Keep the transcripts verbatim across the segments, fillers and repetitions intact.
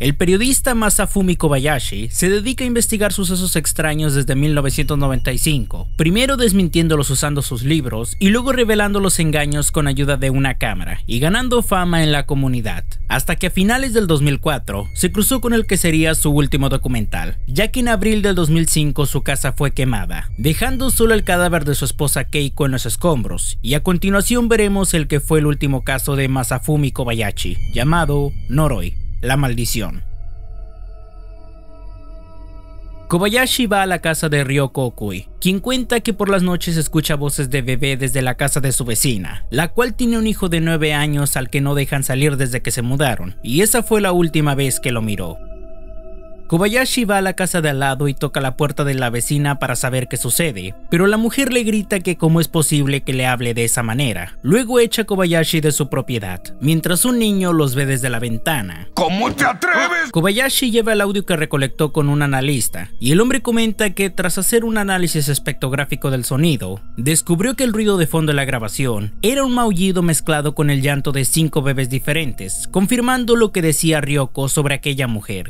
El periodista Masafumi Kobayashi se dedica a investigar sucesos extraños desde mil novecientos noventa y cinco, primero desmintiéndolos usando sus libros y luego revelando los engaños con ayuda de una cámara y ganando fama en la comunidad, hasta que a finales del dos mil cuatro se cruzó con el que sería su último documental, ya que en abril del dos mil cinco su casa fue quemada, dejando solo el cadáver de su esposa Keiko en los escombros, y a continuación veremos el que fue el último caso de Masafumi Kobayashi, llamado Noroi, la maldición. Kobayashi va a la casa de Ryoko Okui, quien cuenta que por las noches escucha voces de bebé desde la casa de su vecina, la cual tiene un hijo de nueve años al que no dejan salir desde que se mudaron, y esa fue la última vez que lo miró. Kobayashi va a la casa de al lado y toca la puerta de la vecina para saber qué sucede, pero la mujer le grita que cómo es posible que le hable de esa manera. Luego echa a Kobayashi de su propiedad, mientras un niño los ve desde la ventana. ¿Cómo te atreves? Kobayashi lleva el audio que recolectó con un analista, y el hombre comenta que tras hacer un análisis espectrográfico del sonido, descubrió que el ruido de fondo de la grabación era un maullido mezclado con el llanto de cinco bebés diferentes, confirmando lo que decía Ryoko sobre aquella mujer.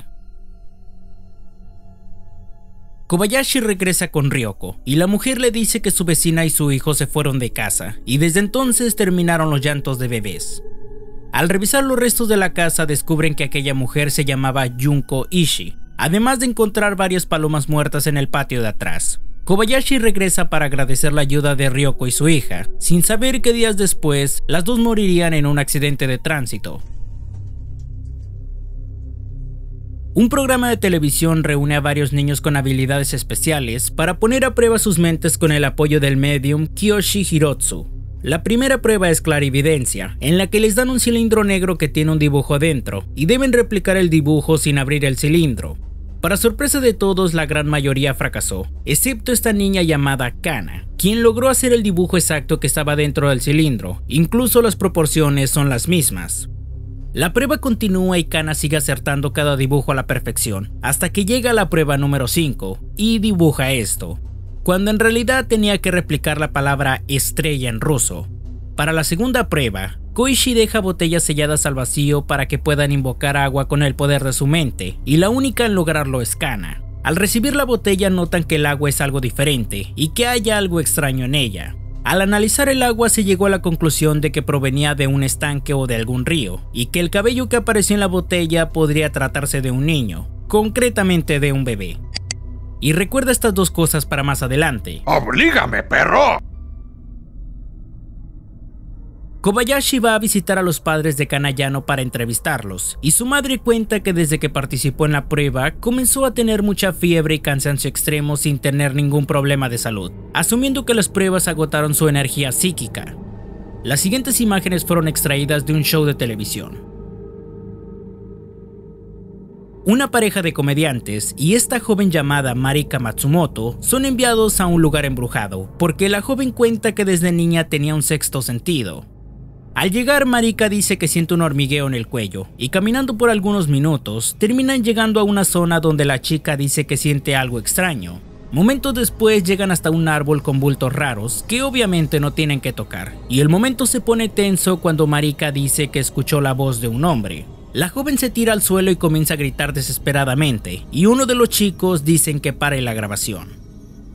Kobayashi regresa con Ryoko, y la mujer le dice que su vecina y su hijo se fueron de casa, y desde entonces terminaron los llantos de bebés. Al revisar los restos de la casa descubren que aquella mujer se llamaba Junko Ishii, además de encontrar varias palomas muertas en el patio de atrás. Kobayashi regresa para agradecer la ayuda de Ryoko y su hija, sin saber que días después las dos morirían en un accidente de tránsito. Un programa de televisión reúne a varios niños con habilidades especiales para poner a prueba sus mentes con el apoyo del medium Kiyoshi Hirotsu. La primera prueba es clarividencia, en la que les dan un cilindro negro que tiene un dibujo dentro, y deben replicar el dibujo sin abrir el cilindro. Para sorpresa de todos, la gran mayoría fracasó, excepto esta niña llamada Kana, quien logró hacer el dibujo exacto que estaba dentro del cilindro, incluso las proporciones son las mismas. La prueba continúa y Kana sigue acertando cada dibujo a la perfección, hasta que llega a la prueba número cinco y dibuja esto, cuando en realidad tenía que replicar la palabra estrella en ruso. Para la segunda prueba, Koichi deja botellas selladas al vacío para que puedan invocar agua con el poder de su mente, y la única en lograrlo es Kana. Al recibir la botella notan que el agua es algo diferente y que hay algo extraño en ella. Al analizar el agua se llegó a la conclusión de que provenía de un estanque o de algún río, y que el cabello que apareció en la botella podría tratarse de un niño, concretamente de un bebé. Y recuerda estas dos cosas para más adelante. ¡Oblígame, perro! Kobayashi va a visitar a los padres de Kanayano para entrevistarlos, y su madre cuenta que desde que participó en la prueba comenzó a tener mucha fiebre y cansancio extremo sin tener ningún problema de salud, asumiendo que las pruebas agotaron su energía psíquica. Las siguientes imágenes fueron extraídas de un show de televisión. Una pareja de comediantes y esta joven llamada Marika Matsumoto son enviados a un lugar embrujado, porque la joven cuenta que desde niña tenía un sexto sentido. Al llegar, Marika dice que siente un hormigueo en el cuello, y caminando por algunos minutos, terminan llegando a una zona donde la chica dice que siente algo extraño. Momentos después llegan hasta un árbol con bultos raros que obviamente no tienen que tocar, y el momento se pone tenso cuando Marika dice que escuchó la voz de un hombre. La joven se tira al suelo y comienza a gritar desesperadamente, y uno de los chicos dicen que pare la grabación.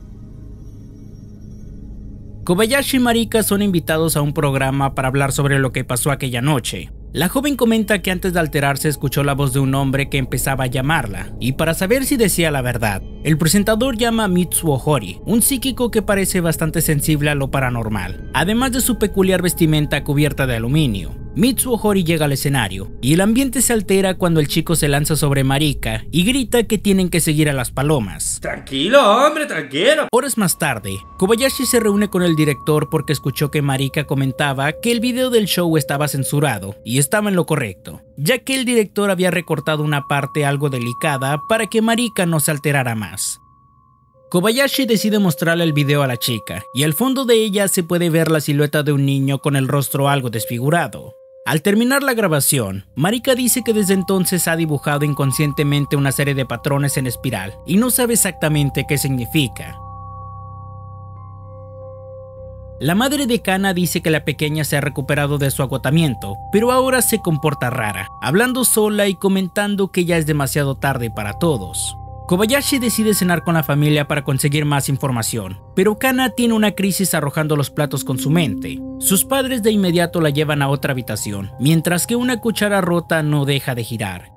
Kobayashi y Marika son invitados a un programa para hablar sobre lo que pasó aquella noche. La joven comenta que antes de alterarse escuchó la voz de un hombre que empezaba a llamarla, y para saber si decía la verdad, el presentador llama a Mitsuo Hori, un psíquico que parece bastante sensible a lo paranormal, además de su peculiar vestimenta cubierta de aluminio. Mitsuo Hori llega al escenario, y el ambiente se altera cuando el chico se lanza sobre Marika y grita que tienen que seguir a las palomas. Tranquilo, hombre, tranquilo. Horas más tarde, Kobayashi se reúne con el director porque escuchó que Marika comentaba que el video del show estaba censurado, y estaba en lo correcto, ya que el director había recortado una parte algo delicada para que Marika no se alterara más. Kobayashi decide mostrarle el video a la chica, y al fondo de ella se puede ver la silueta de un niño con el rostro algo desfigurado. Al terminar la grabación, Marika dice que desde entonces ha dibujado inconscientemente una serie de patrones en espiral y no sabe exactamente qué significa. La madre de Kana dice que la pequeña se ha recuperado de su agotamiento, pero ahora se comporta rara, hablando sola y comentando que ya es demasiado tarde para todos. Kobayashi decide cenar con la familia para conseguir más información, pero Kana tiene una crisis arrojando los platos con su mente. Sus padres de inmediato la llevan a otra habitación, mientras que una cuchara rota no deja de girar.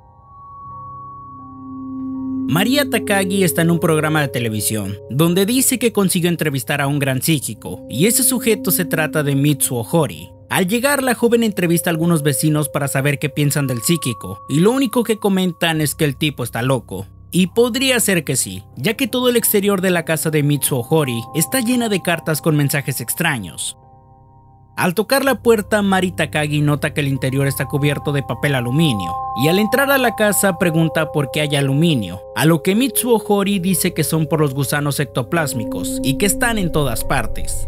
Maria Takagi está en un programa de televisión, donde dice que consiguió entrevistar a un gran psíquico, y ese sujeto se trata de Mitsuo Hori. Al llegar, la joven entrevista a algunos vecinos para saber qué piensan del psíquico, y lo único que comentan es que el tipo está loco. Y podría ser que sí, ya que todo el exterior de la casa de Mitsuo Hori está llena de cartas con mensajes extraños. Al tocar la puerta, Mari Takagi nota que el interior está cubierto de papel aluminio, y al entrar a la casa pregunta por qué hay aluminio, a lo que Mitsuo Hori dice que son por los gusanos ectoplásmicos y que están en todas partes.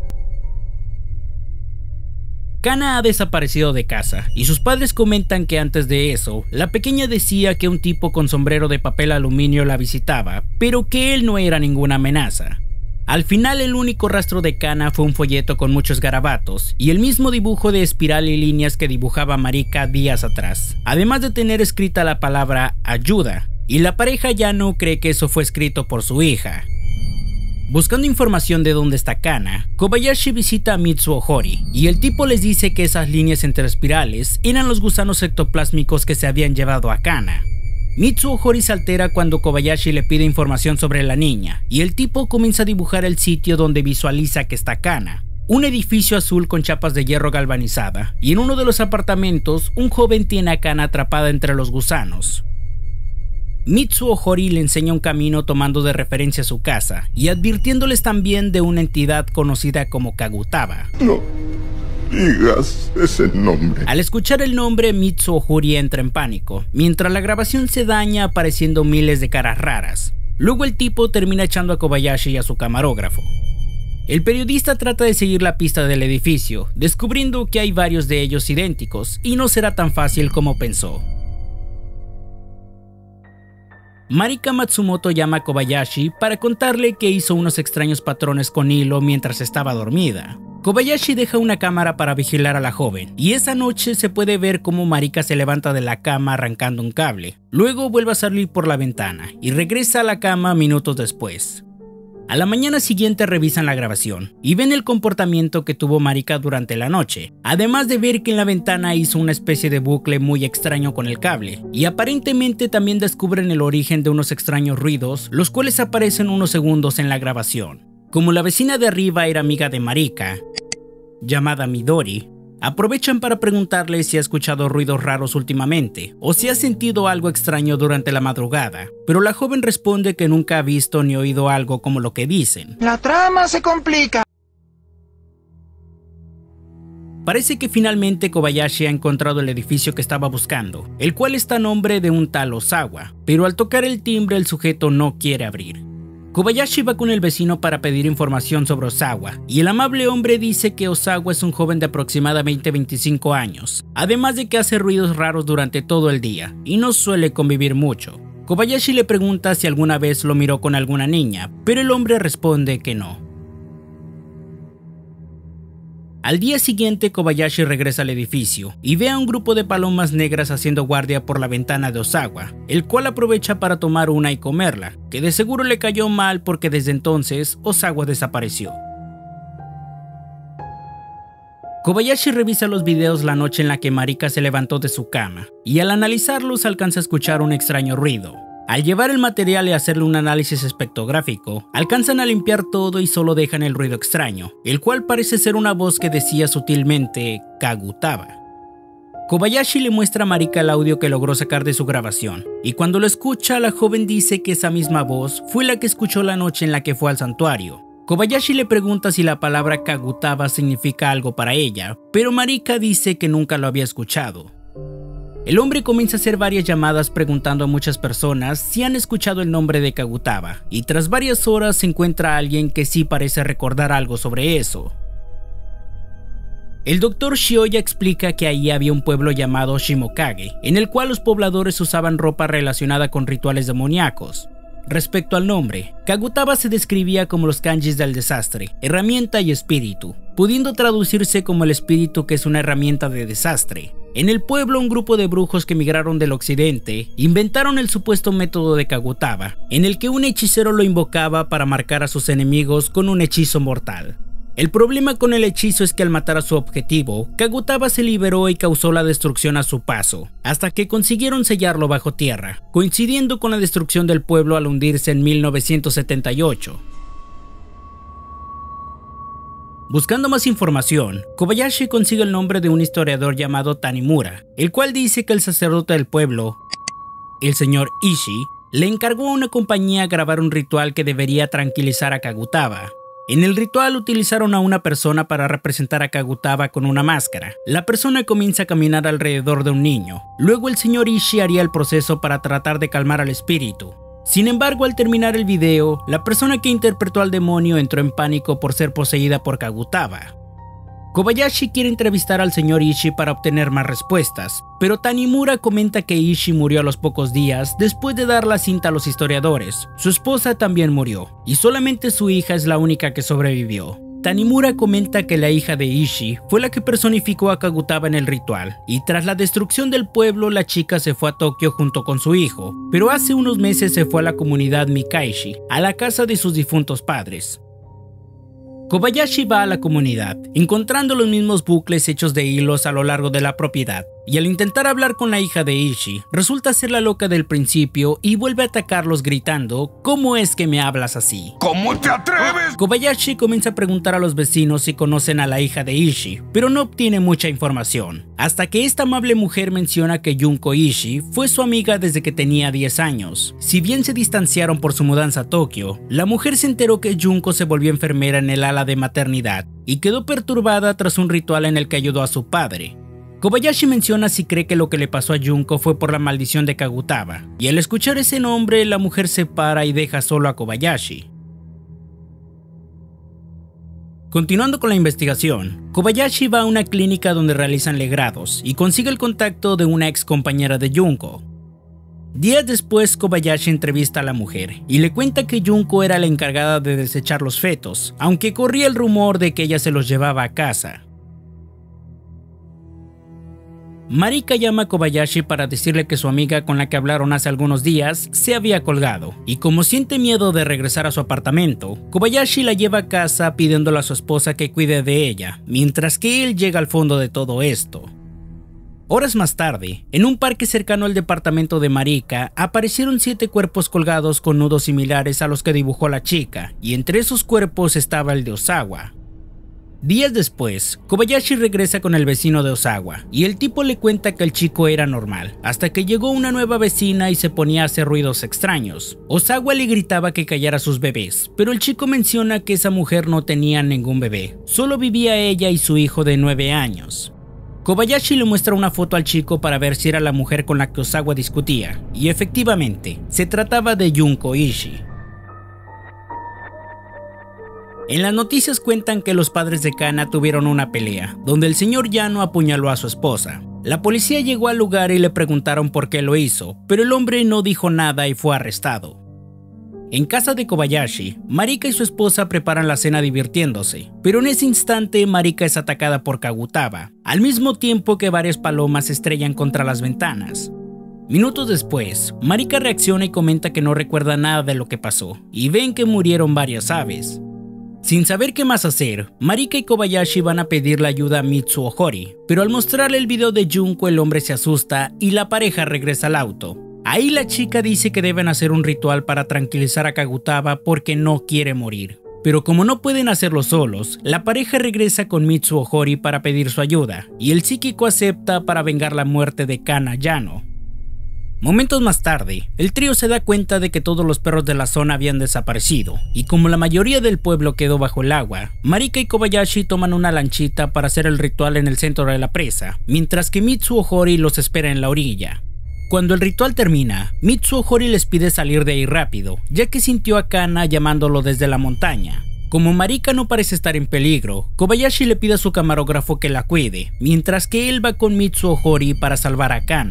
Kana ha desaparecido de casa, y sus padres comentan que antes de eso, la pequeña decía que un tipo con sombrero de papel aluminio la visitaba, pero que él no era ninguna amenaza. Al final, el único rastro de Kana fue un folleto con muchos garabatos y el mismo dibujo de espiral y líneas que dibujaba Marika días atrás, además de tener escrita la palabra ayuda, y la pareja ya no cree que eso fue escrito por su hija. Buscando información de dónde está Kana, Kobayashi visita a Mitsuo Hori, y el tipo les dice que esas líneas entre espirales eran los gusanos ectoplásmicos que se habían llevado a Kana. Mitsuo Hori se altera cuando Kobayashi le pide información sobre la niña, y el tipo comienza a dibujar el sitio donde visualiza que está Kana. Un edificio azul con chapas de hierro galvanizada, y en uno de los apartamentos, un joven tiene a Kana atrapada entre los gusanos. Mitsuo Hori le enseña un camino tomando de referencia su casa, y advirtiéndoles también de una entidad conocida como Kagutaba. No digas ese nombre. Al escuchar el nombre, Mitsuo Hori entra en pánico, mientras la grabación se daña apareciendo miles de caras raras. Luego el tipo termina echando a Kobayashi y a su camarógrafo. El periodista trata de seguir la pista del edificio, descubriendo que hay varios de ellos idénticos, y no será tan fácil como pensó. Marika Matsumoto llama a Kobayashi para contarle que hizo unos extraños patrones con hilo mientras estaba dormida. Kobayashi deja una cámara para vigilar a la joven, y esa noche se puede ver cómo Marika se levanta de la cama arrancando un cable. Luego vuelve a salir por la ventana, y regresa a la cama minutos después. A la mañana siguiente revisan la grabación, y ven el comportamiento que tuvo Marika durante la noche, además de ver que en la ventana hizo una especie de bucle muy extraño con el cable, y aparentemente también descubren el origen de unos extraños ruidos, los cuales aparecen unos segundos en la grabación. Como la vecina de arriba era amiga de Marika, llamada Midori, aprovechan para preguntarle si ha escuchado ruidos raros últimamente o si ha sentido algo extraño durante la madrugada, pero la joven responde que nunca ha visto ni oído algo como lo que dicen. La trama se complica. Parece que finalmente Kobayashi ha encontrado el edificio que estaba buscando, el cual está a nombre de un tal Osawa, pero al tocar el timbre el sujeto no quiere abrir. Kobayashi va con el vecino para pedir información sobre Osawa, y el amable hombre dice que Osawa es un joven de aproximadamente veinticinco años, además de que hace ruidos raros durante todo el día, y no suele convivir mucho. Kobayashi le pregunta si alguna vez lo miró con alguna niña, pero el hombre responde que no. Al día siguiente, Kobayashi regresa al edificio y ve a un grupo de palomas negras haciendo guardia por la ventana de Osawa, el cual aprovecha para tomar una y comerla, que de seguro le cayó mal porque desde entonces Osawa desapareció. Kobayashi revisa los videos la noche en la que Marika se levantó de su cama, y al analizarlos alcanza a escuchar un extraño ruido. Al llevar el material y hacerle un análisis espectrográfico, alcanzan a limpiar todo y solo dejan el ruido extraño, el cual parece ser una voz que decía sutilmente Kagutaba. Kobayashi le muestra a Marika el audio que logró sacar de su grabación, y cuando lo escucha, la joven dice que esa misma voz fue la que escuchó la noche en la que fue al santuario. Kobayashi le pregunta si la palabra Kagutaba significa algo para ella, pero Marika dice que nunca lo había escuchado. El hombre comienza a hacer varias llamadas preguntando a muchas personas si han escuchado el nombre de Kagutaba, y tras varias horas se encuentra a alguien que sí parece recordar algo sobre eso. El doctor Shioya explica que ahí había un pueblo llamado Shimokage, en el cual los pobladores usaban ropa relacionada con rituales demoníacos. Respecto al nombre, Kagutaba se describía como los kanjis del desastre, herramienta y espíritu, pudiendo traducirse como el espíritu que es una herramienta de desastre. En el pueblo, un grupo de brujos que migraron del occidente inventaron el supuesto método de Kagutaba, en el que un hechicero lo invocaba para marcar a sus enemigos con un hechizo mortal. El problema con el hechizo es que al matar a su objetivo, Kagutaba se liberó y causó la destrucción a su paso, hasta que consiguieron sellarlo bajo tierra, coincidiendo con la destrucción del pueblo al hundirse en mil novecientos setenta y ocho. Buscando más información, Kobayashi consigue el nombre de un historiador llamado Tanimura, el cual dice que el sacerdote del pueblo, el señor Ishii, le encargó a una compañía grabar un ritual que debería tranquilizar a Kagutaba. En el ritual utilizaron a una persona para representar a Kagutaba con una máscara. La persona comienza a caminar alrededor de un niño. Luego el señor Ishii haría el proceso para tratar de calmar al espíritu. Sin embargo, al terminar el video, la persona que interpretó al demonio entró en pánico por ser poseída por Kagutaba. Kobayashi quiere entrevistar al señor Ishii para obtener más respuestas, pero Tanimura comenta que Ishii murió a los pocos días después de dar la cinta a los historiadores. Su esposa también murió, y solamente su hija es la única que sobrevivió. Tanimura comenta que la hija de Ishii fue la que personificó a Kagutaba en el ritual, y tras la destrucción del pueblo la chica se fue a Tokio junto con su hijo, pero hace unos meses se fue a la comunidad Mikaishi, a la casa de sus difuntos padres. Kobayashi va a la comunidad, encontrando los mismos bucles hechos de hilos a lo largo de la propiedad, y al intentar hablar con la hija de Ishii, resulta ser la loca del principio y vuelve a atacarlos gritando: ¿cómo es que me hablas así? ¿Cómo te atreves? Kobayashi comienza a preguntar a los vecinos si conocen a la hija de Ishii, pero no obtiene mucha información, hasta que esta amable mujer menciona que Junko Ishii fue su amiga desde que tenía diez años. Si bien se distanciaron por su mudanza a Tokio, la mujer se enteró que Junko se volvió enfermera en el ala de maternidad y quedó perturbada tras un ritual en el que ayudó a su padre. Kobayashi menciona si cree que lo que le pasó a Junko fue por la maldición de Kagutaba, y al escuchar ese nombre la mujer se para y deja solo a Kobayashi. Continuando con la investigación, Kobayashi va a una clínica donde realizan legrados y consigue el contacto de una ex compañera de Junko. Días después, Kobayashi entrevista a la mujer y le cuenta que Junko era la encargada de desechar los fetos, aunque corría el rumor de que ella se los llevaba a casa. Marika llama a Kobayashi para decirle que su amiga con la que hablaron hace algunos días se había colgado, y como siente miedo de regresar a su apartamento, Kobayashi la lleva a casa pidiéndole a su esposa que cuide de ella, mientras que él llega al fondo de todo esto. Horas más tarde, en un parque cercano al departamento de Marika, aparecieron siete cuerpos colgados con nudos similares a los que dibujó la chica, y entre esos cuerpos estaba el de Osawa. Días después, Kobayashi regresa con el vecino de Osawa, y el tipo le cuenta que el chico era normal, hasta que llegó una nueva vecina y se ponía a hacer ruidos extraños. Osawa le gritaba que callara a sus bebés, pero el chico menciona que esa mujer no tenía ningún bebé, solo vivía ella y su hijo de nueve años. Kobayashi le muestra una foto al chico para ver si era la mujer con la que Osawa discutía, y efectivamente, se trataba de Junko Ishii. En las noticias cuentan que los padres de Kana tuvieron una pelea, donde el señor Yano apuñaló a su esposa. La policía llegó al lugar y le preguntaron por qué lo hizo, pero el hombre no dijo nada y fue arrestado. En casa de Kobayashi, Marika y su esposa preparan la cena divirtiéndose, pero en ese instante Marika es atacada por Kagutaba, al mismo tiempo que varias palomas se estrellan contra las ventanas. Minutos después, Marika reacciona y comenta que no recuerda nada de lo que pasó, y ven que murieron varias aves. Sin saber qué más hacer, Marika y Kobayashi van a pedirle ayuda a Mitsuo Hori, pero al mostrarle el video de Junko el hombre se asusta y la pareja regresa al auto. Ahí la chica dice que deben hacer un ritual para tranquilizar a Kagutaba porque no quiere morir. Pero como no pueden hacerlo solos, la pareja regresa con Mitsuo Hori para pedir su ayuda, y el psíquico acepta para vengar la muerte de Kana Yano. Momentos más tarde, el trío se da cuenta de que todos los perros de la zona habían desaparecido, y como la mayoría del pueblo quedó bajo el agua, Marika y Kobayashi toman una lanchita para hacer el ritual en el centro de la presa, mientras que Mitsuo Hori los espera en la orilla. Cuando el ritual termina, Mitsuo Hori les pide salir de ahí rápido, ya que sintió a Kana llamándolo desde la montaña. Como Marika no parece estar en peligro, Kobayashi le pide a su camarógrafo que la cuide, mientras que él va con Mitsuo Hori para salvar a Kana.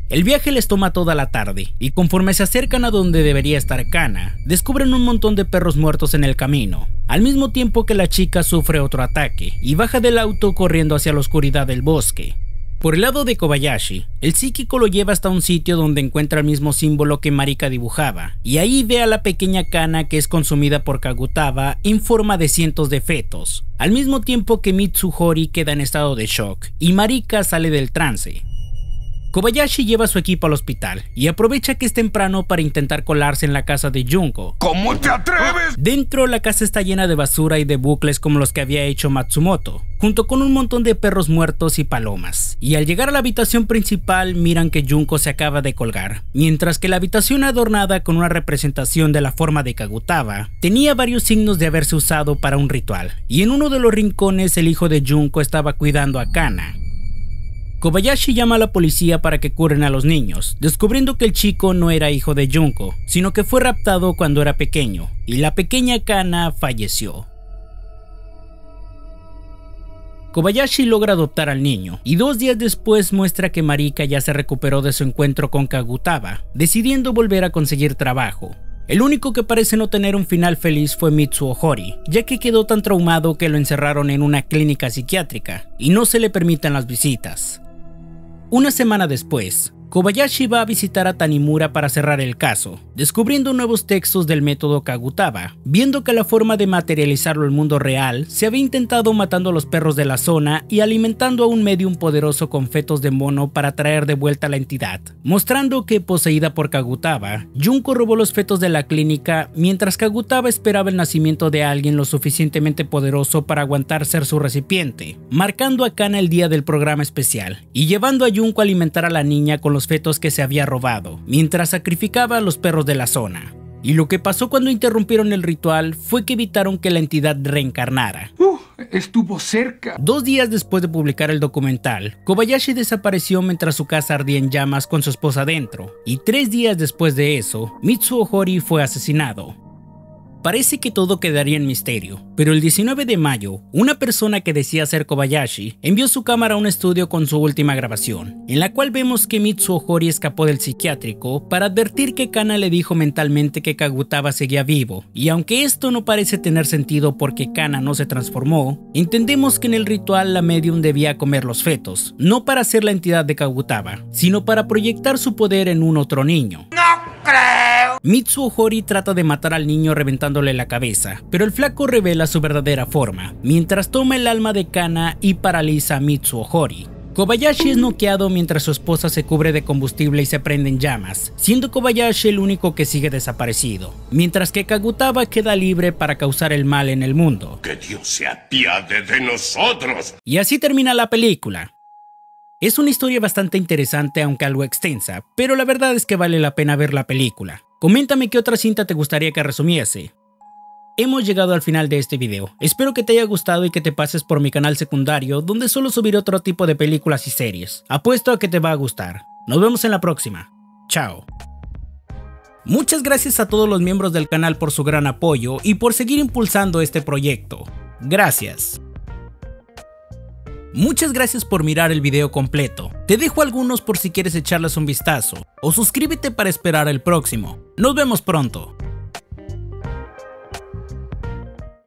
El viaje les toma toda la tarde, y conforme se acercan a donde debería estar Kana, descubren un montón de perros muertos en el camino, al mismo tiempo que la chica sufre otro ataque, y baja del auto corriendo hacia la oscuridad del bosque. Por el lado de Kobayashi, el psíquico lo lleva hasta un sitio donde encuentra el mismo símbolo que Marika dibujaba, y ahí ve a la pequeña Kana que es consumida por Kagutaba en forma de cientos de fetos, al mismo tiempo que Mitsuhori queda en estado de shock, y Marika sale del trance. Kobayashi lleva a su equipo al hospital y aprovecha que es temprano para intentar colarse en la casa de Junko. ¿Cómo te atreves? Dentro, la casa está llena de basura y de bucles como los que había hecho Matsumoto, junto con un montón de perros muertos y palomas. Y al llegar a la habitación principal, miran que Junko se acaba de colgar, mientras que la habitación adornada con una representación de la forma de Kagutaba tenía varios signos de haberse usado para un ritual, y en uno de los rincones el hijo de Junko estaba cuidando a Kana. Kobayashi llama a la policía para que curen a los niños, descubriendo que el chico no era hijo de Junko, sino que fue raptado cuando era pequeño, y la pequeña Kana falleció. Kobayashi logra adoptar al niño, y dos días después muestra que Marika ya se recuperó de su encuentro con Kagutaba, decidiendo volver a conseguir trabajo. El único que parece no tener un final feliz fue Mitsuhori, ya que quedó tan traumado que lo encerraron en una clínica psiquiátrica, y no se le permiten las visitas. Una semana después, Kobayashi va a visitar a Tanimura para cerrar el caso, descubriendo nuevos textos del método Kagutaba, viendo que la forma de materializarlo en el mundo real se había intentado matando a los perros de la zona y alimentando a un medium poderoso con fetos de mono para traer de vuelta a la entidad, mostrando que, poseída por Kagutaba, Junko robó los fetos de la clínica mientras Kagutaba esperaba el nacimiento de alguien lo suficientemente poderoso para aguantar ser su recipiente, marcando a Kana el día del programa especial y llevando a Junko a alimentar a la niña con los fetos que se había robado, mientras sacrificaba a los perros de la zona. Y lo que pasó cuando interrumpieron el ritual fue que evitaron que la entidad reencarnara. Uh, estuvo cerca. Dos días después de publicar el documental, Kobayashi desapareció mientras su casa ardía en llamas con su esposa dentro, y tres días después de eso, Mitsuhori fue asesinado. Parece que todo quedaría en misterio, pero el diecinueve de mayo, una persona que decía ser Kobayashi envió su cámara a un estudio con su última grabación, en la cual vemos que Mitsuhori escapó del psiquiátrico para advertir que Kana le dijo mentalmente que Kagutaba seguía vivo, y aunque esto no parece tener sentido porque Kana no se transformó, entendemos que en el ritual la medium debía comer los fetos, no para ser la entidad de Kagutaba, sino para proyectar su poder en un otro niño. ¡No creo! Mitsuhori trata de matar al niño reventándole la cabeza, pero el flaco revela su verdadera forma, mientras toma el alma de Kana y paraliza a Mitsuhori. Kobayashi es noqueado mientras su esposa se cubre de combustible y se prende en llamas, siendo Kobayashi el único que sigue desaparecido, mientras que Kagutaba queda libre para causar el mal en el mundo. Que Dios se apiade de nosotros. Y así termina la película. Es una historia bastante interesante, aunque algo extensa, pero la verdad es que vale la pena ver la película. Coméntame qué otra cinta te gustaría que resumiese. Hemos llegado al final de este video, espero que te haya gustado y que te pases por mi canal secundario donde solo subiré otro tipo de películas y series. Apuesto a que te va a gustar. Nos vemos en la próxima. Chao. Muchas gracias a todos los miembros del canal por su gran apoyo y por seguir impulsando este proyecto. Gracias. Muchas gracias por mirar el video completo. Te dejo algunos por si quieres echarles un vistazo, o suscríbete para esperar el próximo. Nos vemos pronto.